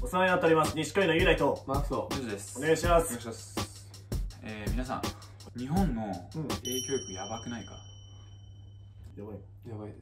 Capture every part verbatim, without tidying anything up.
お世話になっております。西海の雄大とマークとジュです。 お願いします。 お願いします。えー、皆さん、日本の英教育やばくないか？ やばい。 やばいです。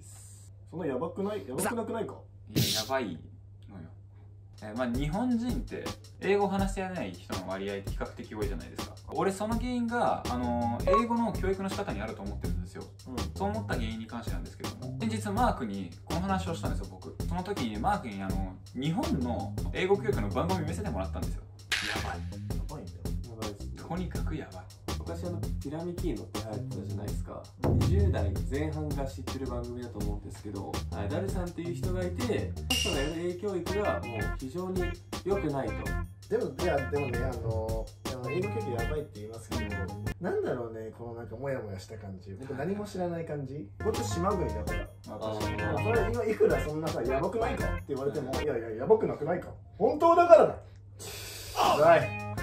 そんなやばくない？やばくなくないか？ いや、やばいのよ。えー、まあ日本人って英語を話せない人の割合って比較的多いじゃないですか。俺その原因が、あのー、英語の教育の仕方にあると思ってるんですよ。うん、そう思った原因に関してなんですけども、先日マークにこの話をしたんですよ、僕。その時にマークにあの日本の英語教育の番組見せてもらったんですよ。やばい。 やばいんだよ。 やばいです、ね。 とにかくやばい。 昔あのピラミキーノって流行ってたじゃないですか。にじゅう代前半が知ってる番組だと思うんですけど、ダルさんっていう人がいて、その人がやる英教育がもう非常に良くないと。 でも、いや、でもね、あの、英語教育やばいって言いますけど、なんだろうね、このなんかモヤモヤした感じ。僕何も知らない感じ。こっち島国だから。 あそれ今いくらそんなさ、やばくないかって言われても、いやいや、やばくなくないか。本当だからだ。はい。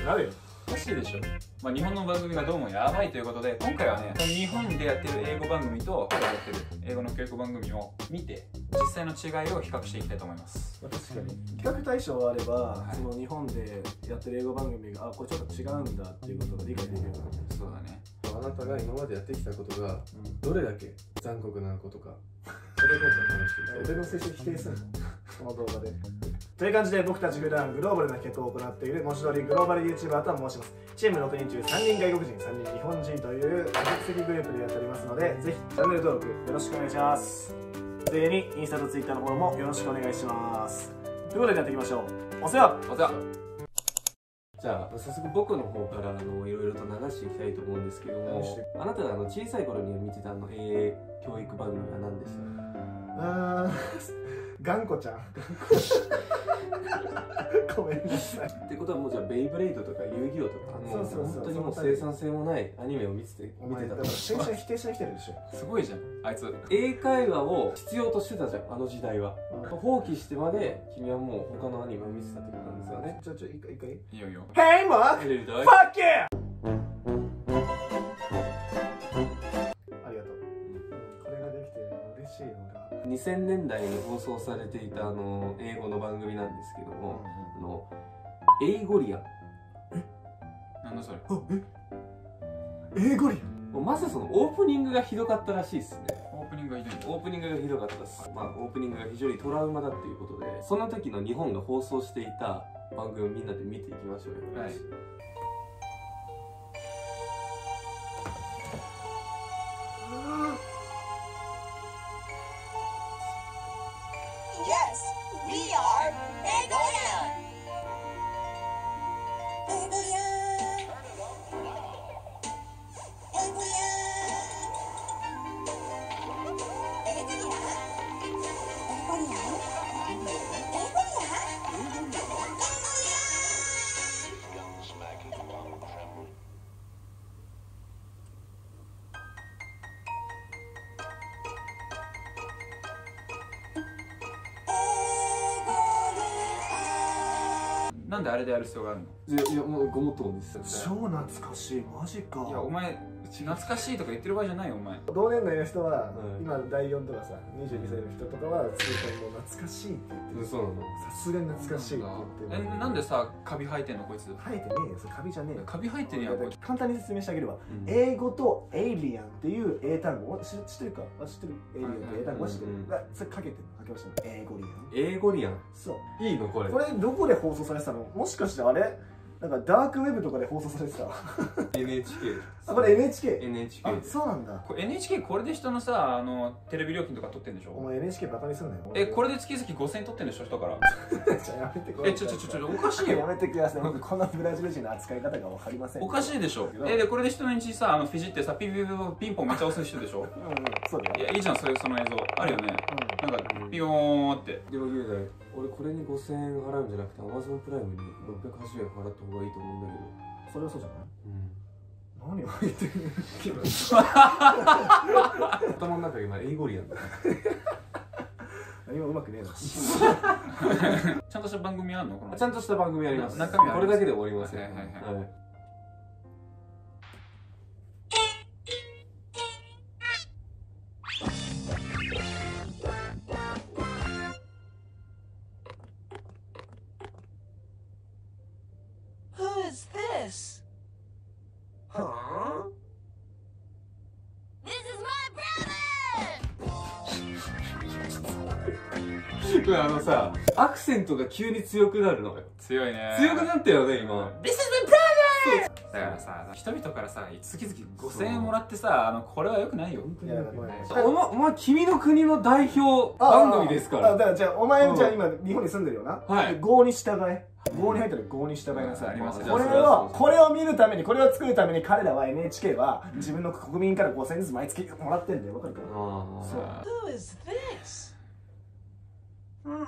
なるよ。 おかしいでしょ。まあ、日本の番組がどうもやばいということで、今回はね、日本でやってる英語番組と海外でやってる英語の教育番組を見て、実際の違いを比較していきたいと思います。 確かに比較対象があれば、 はい、 その日本でやってる英語番組があこれちょっと違うんだっていうことが理解できるようになる。 そうだね。 あなたが今までやってきたことがどれだけ残酷なことか、それを今回試していきたい。 俺の性質否定するのこの動画で。という感じで僕たち普段グローバルな企画を行っている文字通りグローバル YouTuber と申します。チームろくにん中さんにん外国人、さんにん日本人という多国籍グループでやっておりますので、ぜひチャンネル登録よろしくお願いします。ついでにインスタとツイッターのフォローもよろしくお願いします。ということでやっていきましょう。お世話お世話。 じゃあ早速僕の方からあのいろいろと流していきたいと思うんですけども、あなたがあの小さい頃に見てたあの英教育番組は何でした？ あー頑固ちゃんごめんなさい。 ってことはもうじゃあベイブレイドとか遊戯王とかもう本当にもう生産性もないアニメを見てて見てたから先週否定してきてるでしょ。 すごいじゃんあいつ。 英会話を必要としてたじゃんあの時代は。放棄してまで君はもう他のアニメを見てたってことなんですよね。 ちょちょ一回一回。 いいよいいよ。 Hey Mark! Fuck you! ありがとう。これができて嬉しいのがにせんねんだいに放送されていたあの英語の番組なんですけども、あの英語リアン。 え？なんだそれ？ え？英語リアン？ もうまずそのオープニングがひどかったらしいですね。 オープニングがひどい。 オープニングがひどかったです。まあオープニングが非常にトラウマだっていうことで、その時の日本が放送していた番組をみんなで見ていきましょうよ。 はい。 Yes, we are Egolian! Egolian! Egolian! なんであれでやる必要があるの？ いやいやもうごもっともですよ。 超懐かしい。マジか。 いやお前懐かしいとか言ってる場合じゃないよお前。 同年代の人は、 うん、 今だいよんとかさにじゅうにさいの人とかはついてもう懐かしいって言ってる。 そうなの。 さすがに懐かしいって言ってる。 えなんでさカビ生えてんのこいつ？ 生えてねえよ。それカビじゃねえよ。 カビ生えてるやんこいつ。 簡単に説明してあげれば、 うん、 英語とエイリアンっていう英単語を知知ってるか？あ知ってる。エイリアンって英単語は知ってる。 うんうん、 それかけてるの。かけましたね。英語リアン。 英語リアン。 そういいのこれ。 これどこで放送されてたの？もしかしてあれなんかダークウェブとかで放送されてた。 エヌエイチケー。 あこれ エヌエイチケー。 エヌエイチケー。 あそうなんだ。 これ エヌエイチケー これで人のさあのテレビ料金とか取ってんでしょ？ お前 エヌエイチケー バカにすんなよ。 えこれで月々ごせんえん取ってんでしょ人から？ じゃあやめてこえちょちょちょちょおかしいよ。 やめてください。僕このブラジル人の扱い方がわかりません。 おかしいでしょ。えでこれで人の日さあのフィジってさピピピピピンポンめっちゃ押す人でしょ？ うんうんそうだよ。 いやいいじゃんそういうその映像あるよね。なんかピヨーンって。 でも雄大、俺これにごせんえん払うんじゃなくて Amazon プライムにろっぴゃくはちじゅうえん払った方がいいと思うんだけど。 それはそうじゃない？ うん。 何を言ってるの？ 頭の中が今英語リアンだ。 何もうまくねえな。 ちゃんとした番組あんの？このちゃんとした番組あります。 中身あります。 これだけで終わりますよ。 はいはいはいはい。 is this? Huh? This is my brother! これあのさ、アクセントが急に強くなるのよ。 強いね。 強くなったよね、今。 This is my brother! だからさ、人々からさ、月々ごせんえんもらってさ、あの、これは良くないよ。 いやごめんお前、お前、君の国の代表番組ですかあら。 だからじゃあお前じゃあ今日本に住んでるよな。 はいで郷に従え。郷に入ったら郷に従いなさい。 ありますねこれをこれを見るためにこれを作るために彼らは エヌエイチケー は自分の国民からごせんえんずつ毎月もらってんだよ。わかるか？ あそう。 Who is this? Hmm.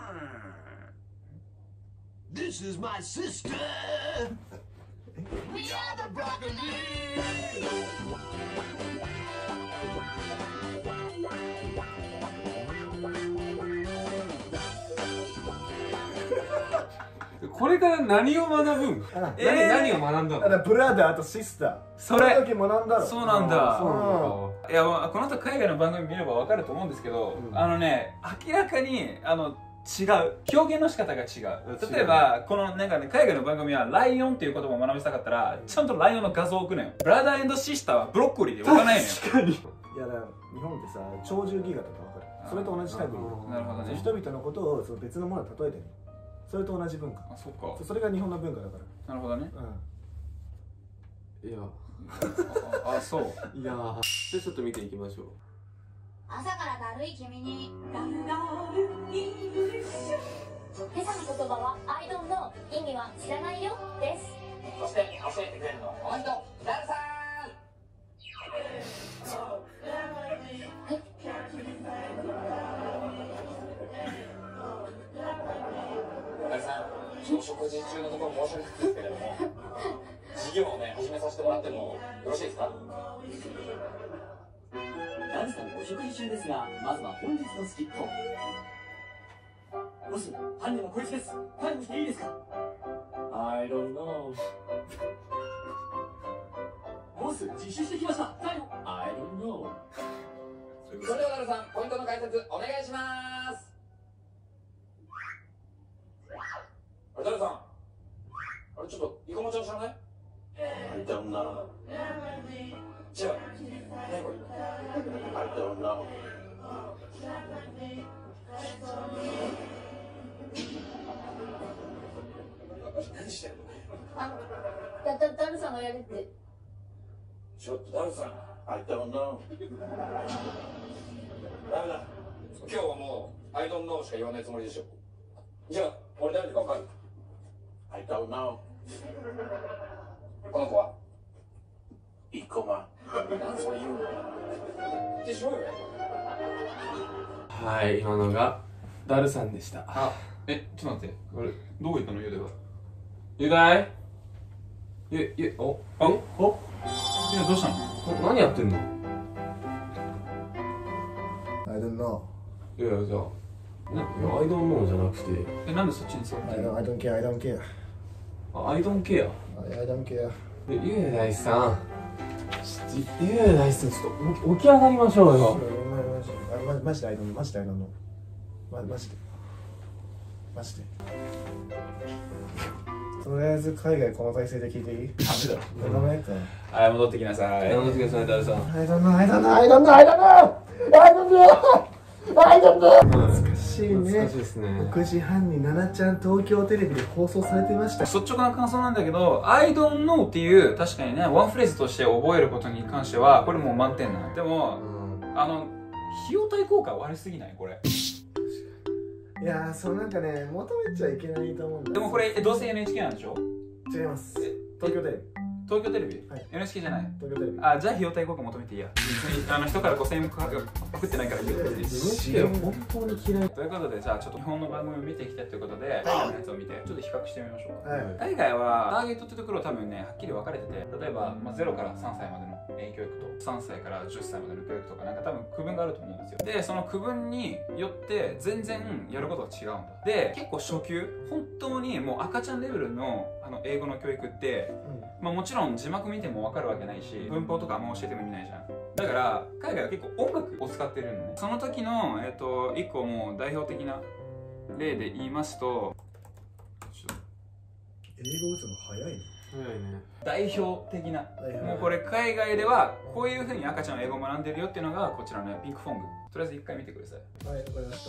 This is my sister. We are the broccoli! ーこれから何を学ぶん？ あ何、何を学んだの？ だからブラザーとシスター。 それの時学んだろ。 そうなんだ。 そうなのいや、この後海外の番組見れば分かると思うんですけど、 うんあのね、明らかにあの違う表現の仕方が違う。例えばこのなんかね、海外の番組はライオンっていう言葉を学びたかったらちゃんとライオンの画像を置くのよ。ブラザーシスターはブロッコリーで置かないのよ。 確かに。 いやだから日本ってさ鳥獣戯画とかわかる。それと同じタイプに。 なるほどね。 人々のことをその別のものに例えてる。それと同じ文化。 あ、そっか。 そそれが日本の文化だから。 なるほどね。 うん。 いや、 あ、あ、そう。 いやー。じゃあちょっと見ていきましょう。 朝からだるい君に今朝の言葉は I don't know 意味は知らないよですそして教えてくれるのはこの人ダルさんダルさん今日食事中のところ申し訳ないんですけれども事業をね始めさせてもらってもよろしいですかダルさんお食事中ですが、まずは本日のスキット。もし、犯人はこいつです。逮捕していいですか？ I don't know。ボス、自首してきました。逮捕。I don't know。 それではダルさんポイントの解説お願いしますあれダルさんあれちょっとイカモちゃん知らない I don't know。 違う何これ I don't know。 何してんのあ、だ、だ、ダルさんがやるって。 ちょっとダルさん I don't know。 ダメだ今日はもう I don't know しか言わないつもりでしょじゃあ俺誰だか分かる I don't know。 この子は生駒。 何それ言うの言ってしろよはい、今のがダルさんでした。 あ、え、ちょっと待って。これ、どこ行ったのゆでは。 ゆだいゆ、ゆ、お、 あ、 えおいや、どうしたのな何やってんの？ I don't know. いやいや、じゃあ、な、いや、I don't know じゃなくて、 え、なんでそっちに座って I る don't, の I don't care, I don't care. あ、I don't care。 I, I don't care. え、ゆうだいさん、ちょっと、ゆうだいさん、ちょっと起き、起き上がりましょうよ。 マジマジで I don't know. マジで I don't know. ママジで。マジで。とりあえず海外この体勢で聞いていい？ ダメだろ。 ダメか。 はい、戻ってきなさい。 やめてください、ダルさん。 I don't know, I don't know, I don't know, I don't know! I don't know! I don't know! 懐かしいね。 懐かしいですね。 ろくじはんにななちゃん東京テレビで放送されてました。 率直な感想なんだけど、I don't know っていう、確かにね、ワンフレーズとして覚えることに関しては、これもう満点なの。でも、 うん。 あの、費用対効果悪すぎないこれ。 いやー、そうなんかね、求めちゃいけないと思うんだよ。 でもこれ、えどうせ エヌエイチケー なんでしょ？ 違います。東京テレビ。 東京テレビ、 はいエヌエイチケー じゃない。 東京テレビ。 あ、じゃあ費用対効果求めていいや。別にあの人からごせんえんもかかってないからいいよ。 エヌエイチケー 本当に嫌い。 ということで、じゃあちょっと日本の番組を見ていきたいということで、海外のやつを見て、ちょっと比較してみましょうか。 はい。 海外はターゲットってところ多分ね、はっきり分かれてて、例えば、まあ、ゼロからさんさいまでの教育とさんさいからじゅっさいまでの教育とかなんか多分区分があると思うんですよ。で、その区分によって全然やることが違うんだ。で、結構初級、本当にもう赤ちゃんレベルのあの英語の教育って、まあもちろん字幕見ても分かるわけないし、文法とかあんま教えても意味ないじゃん。だから海外は結構音楽を使ってるのね。その時の、えっと、一個もう代表的な例で言いますと、 英語打つの早いね。 早いね。 代表的な、 はいはいもうこれ海外ではこういう風に赤ちゃんは英語を学んでるよっていうのがこちらのピンクフォング。とりあえず一回見てください。 はい、わかりました。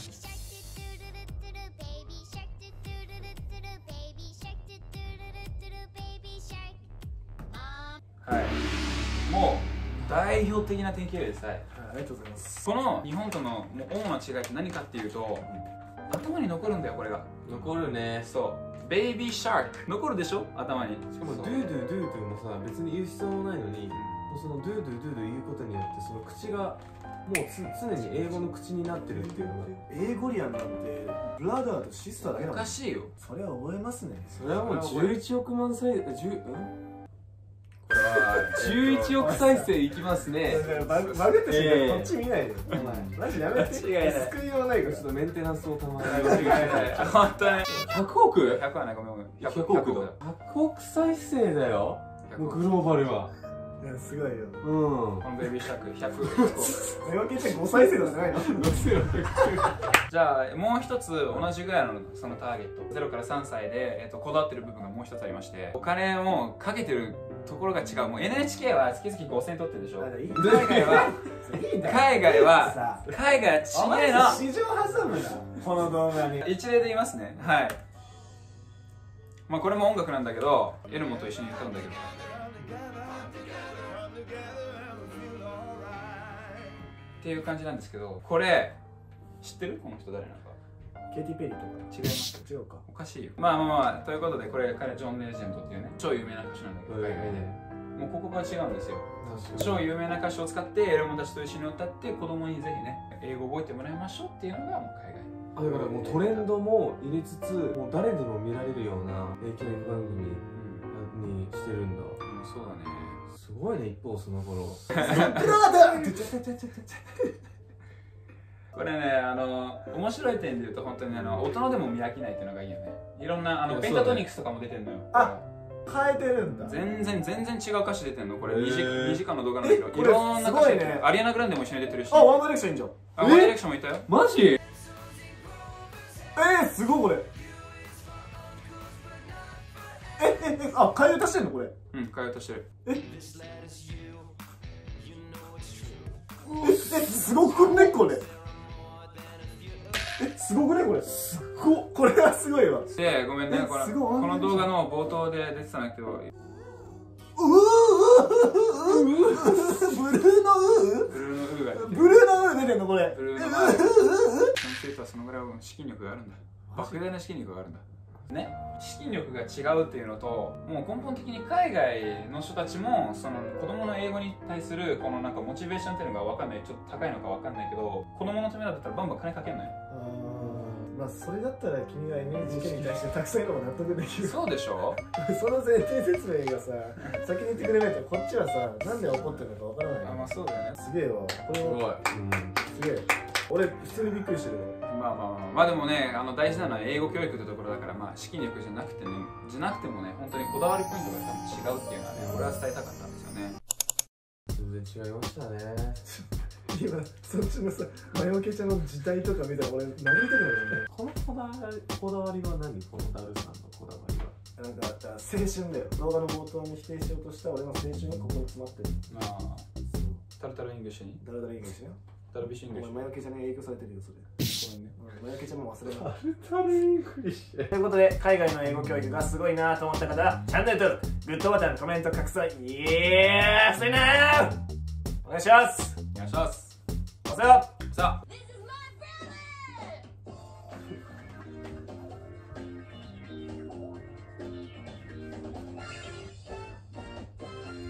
はい、もう代表的な典型例です。はい、 はい、ありがとうございます。 この日本とのもう主な違いって何かっていうと、頭に残るんだよこれが。 残るね。 そうベイビーシャーク残るでしょ頭に。 しかもそうドゥードゥドゥードゥもさ、別に言う必要もないのに、もうそのドゥードゥドゥードゥ言うことによってその口がもうつ常に英語の口になってるっていうのが。 英語リアンなんてブラザーとシスターだけだおもん。 かしいよ。 それは覚えますね。 それはもうじゅういちおくまん再生、じゅう、んこれはじゅういちおく再生いきますね。 バグバグってしええこっち見ないでよ。お前マジやめて。 間違いない救いようないから。 ちょっとメンテナンスをたまに。 間違いない本当にひゃくおくひゃくはないごめんごめんひゃくおくだ。ひゃくおく再生だよ。もうグローバルは。 いやすごいよ。 うん。 このベイビーシャークひゃくメガケチご再生とかじゃないの？ じゃあもう一つ同じぐらいのそのターゲットゼロからさんさいで、えっと、こだわってる部分がもう一つありまして、お金をかけてるところが違う。もう エヌエイチケー は月々ごせんえん取ってるでしょ。 いい海外は海外はさ海外お前は違市場挟むなこの動画に。 うの。一例で言いますね。はい。まあこれも音楽なんだけど、エルモと一緒に歌うんだけど。っていう感じなんですけど、これ知ってる？この人誰なのか。 ケイティ・ペリーとか違います。 違うか。 おかしいよ。まあまあまあということで、これ彼ジョン・レジェンドっていうね超有名な歌手なんだけど、海外でもうここが違うんですよ。超有名な歌手を使ってエルモたちと一緒に歌って子供にぜひね英語を覚えてもらいましょうっていうのがもう海外。 だからもうトレンドも入れつつ、もう誰でも見られるような教育番組にしてるんだ。 うん、そうだね。 すごいね。一方その頃ブラザーってちゃちゃちゃちゃちゃ。 これね、あの面白い点で言うと本当にあの大人でも見飽きないっていうのがいいよね。いろんなあのいやペンタトニクスとかも出てんのよ。 あ変えてるんだ。 全然全然違う歌詞出てんの。これへーにじにじかんの動画なんだけど、 えこれいろんな歌詞出てすごいねる。アリアナ・グランデも一緒に出てるし、 あ、ワンダイレクションいいんじゃん。 あワンダイレクションもいたよ。 マジ？ えー、すごいこれ。えええあ、替え歌してんのこれ。 うん、替え歌してる。 ええすごくねこれ。えすごくねこれ。すっごこれはすごいわ。 で、ごめんね、 えこのすごいこの動画の冒頭で出てたんだけど、 うーうーブルーのうブルーのウーが出てる。 ブルーのう出てんのこれ。 ブルーのウー。 う先生とはそのぐらい資金力があるんだ。莫大な資金力があるんだ。ね、資金力が違うっていうのと、もう根本的に海外の人たちもその子供の英語に対するこのなんかモチベーションっていうのが分かんない、ちょっと高いのか分かんないけど、子供のためだったらバンバン金かけんのよ。 まあそれだったら君が エヌエイチケー に対してたくさんいるのが納得できる。 そうでしょ。 その前提説明がさ先に言ってくれないとこっちはさなんで怒ってるのかわからない。 あ、まあそうだよね。 すげえわこれはすごい。 すげえ。俺普通にびっくりしてるわ。 まあまあまあまあでもね、あの大事なのは英語教育ってところだから、まあ資金力じゃなくてね、じゃなくてもね、本当にこだわりポイントが多分違うっていうのはね、俺は伝えたかったんですよね。 全然違いましたね。 今そっちのさマヨケチャの時代とか見たら俺殴りたくなるよね。 このこだわりこだわりは何？このダルさんのこだわりは。 なんか青春だよ。動画の冒頭に否定しようとした俺の青春がここに詰まってる。 まあ、タルタルイングリッシュにだらだらいいんですよ。 タルビッシュイングリッシュ。 お前マヨケチャに影響されてるよそれ。 ごめんね。 マヨケチャも忘れない。 タルタルイングリッシュ。 ということで海外の英語教育がすごいなと思った方はチャンネル登録、グッドボタン、コメント、拡散、イエーイ、それなーお願いします。 お願いします。 さよなら。 さあ